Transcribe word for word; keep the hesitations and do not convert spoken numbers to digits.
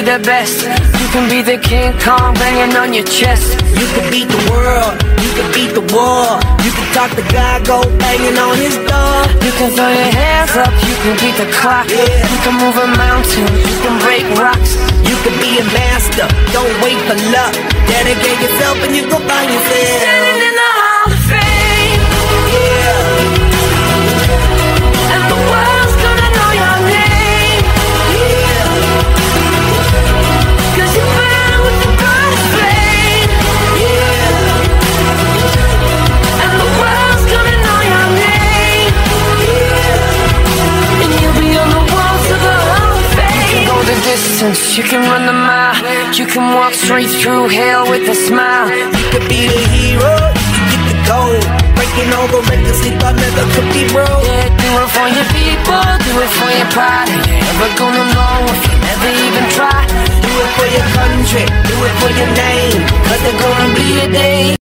the best. You can be the King Kong banging on your chest. You can beat the world, you can beat the war. You can talk to God, go banging on his door. You can throw your hands up, you can beat the clock. Yeah. You can move a mountain, you can break rocks. You can be a master, don't wait for luck. Dedicate yourself and you go find yourself Standing in the Hall of Fame. Yeah. And the world's gonna know your name. Yeah. Cause you burn with the brightest flame. Yeah. And the world's gonna know your name. Yeah. And you'll be on the walls of the Hall of Fame. You can go the distance, you can run the mile. You can walk straight through hell with a smile. You could be the hero, you can get the gold. Breaking all the records, sleep I never could be broke. Yeah, do it for your people, do it for your pride. You ain't never gonna know if you never even try. Do it for your country, do it for your name. Cause there's gonna be a day